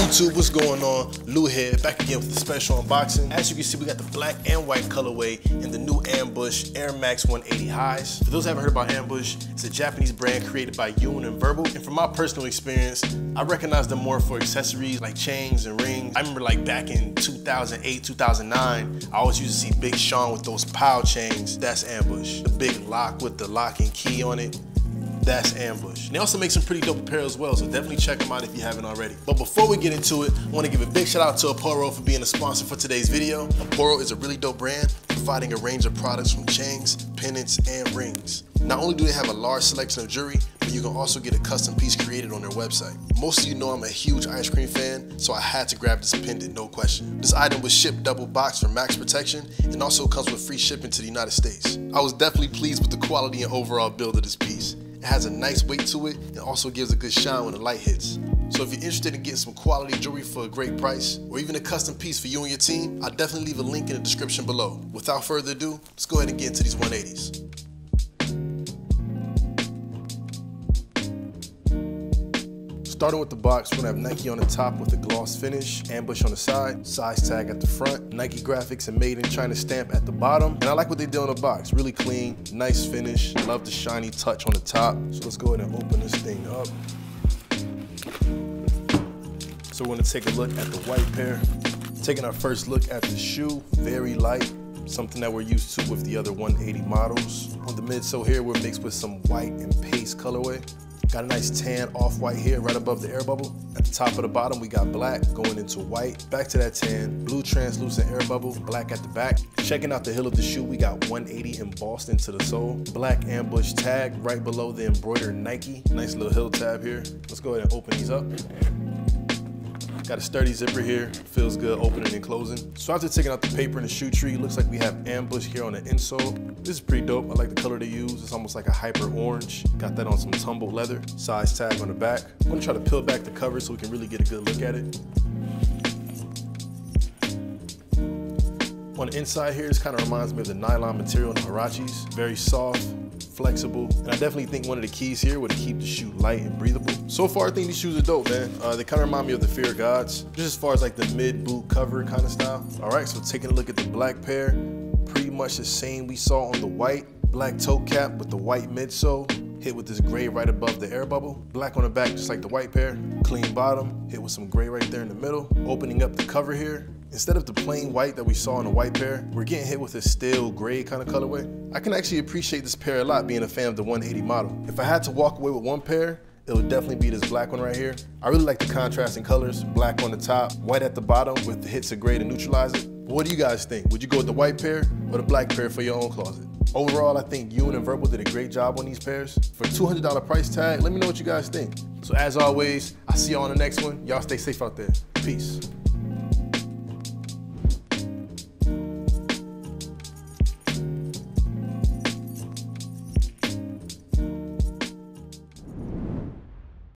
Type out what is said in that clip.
YouTube, what's going on? Lou here, back again with the special unboxing. As you can see, we got the black and white colorway in the new Ambush Air Max 180 highs. For those who haven't heard about Ambush, it's a Japanese brand created by Yoon and Verbal. And from my personal experience, I recognize them more for accessories like chains and rings. I remember like back in 2008, 2009, I always used to see Big Sean with those POW chains. That's Ambush. The big lock with the lock and key on it. That's Ambush. And they also make some pretty dope apparel as well, so definitely check them out if you haven't already. But before we get into it, I want to give a big shout out to Aporo for being a sponsor for today's video. Aporo is a really dope brand, providing a range of products from chains, pendants, and rings. Not only do they have a large selection of jewelry, but you can also get a custom piece created on their website. Most of you know I'm a huge ice cream fan, so I had to grab this pendant, no question. This item was shipped double boxed for max protection and also comes with free shipping to the United States. I was definitely pleased with the quality and overall build of this piece. It has a nice weight to it and also gives a good shine when the light hits. So if you're interested in getting some quality jewelry for a great price, or even a custom piece for you and your team, I'll definitely leave a link in the description below. Without further ado, let's go ahead and get into these 180s. Starting with the box, we're gonna have Nike on the top with a gloss finish, Ambush on the side, size tag at the front, Nike graphics and Made in China stamp at the bottom. And I like what they did on the box, really clean, nice finish. Love the shiny touch on the top. So let's go ahead and open this thing up. So we're gonna take a look at the white pair. Taking our first look at the shoe, very light, something that we're used to with the other 180 models. On the midsole here, we're mixed with some white and paste colorway. Got a nice tan off-white here right above the air bubble. At the top of the bottom, we got black going into white. Back to that tan, blue translucent air bubble, black at the back. Checking out the heel of the shoe, we got 180 embossed into the sole. Black Ambush tag right below the embroidered Nike. Nice little heel tab here. Let's go ahead and open these up. Got a sturdy zipper here, feels good opening and closing. So after taking out the paper and the shoe tree, looks like we have Ambush here on the insole. This is pretty dope, I like the color they use. It's almost like a hyper orange. Got that on some tumbled leather. Size tag on the back. I'm gonna try to peel back the cover so we can really get a good look at it. On the inside here, this kind of reminds me of the nylon material in the Huaraches. Very soft, flexible, and I definitely think one of the keys here would keep the shoe light and breathable. So far, I think these shoes are dope, man. They kind of remind me of the Fear of Gods, just as far as like the mid-boot cover kind of style. All right, so taking a look at the black pair, pretty much the same we saw on the white. Black toe cap with the white midsole, hit with this gray right above the air bubble. Black on the back, just like the white pair. Clean bottom, hit with some gray right there in the middle. Opening up the cover here. Instead of the plain white that we saw in the white pair, we're getting hit with a stale gray kind of colorway. I can actually appreciate this pair a lot being a fan of the 180 model. If I had to walk away with one pair, it would definitely be this black one right here. I really like the contrasting colors, black on the top, white at the bottom with the hits of gray to neutralize it. But what do you guys think? Would you go with the white pair or the black pair for your own closet? Overall, I think Yoon and Verbal did a great job on these pairs. For a $200 price tag, let me know what you guys think. So as always, I'll see y'all on the next one. Y'all stay safe out there. Peace.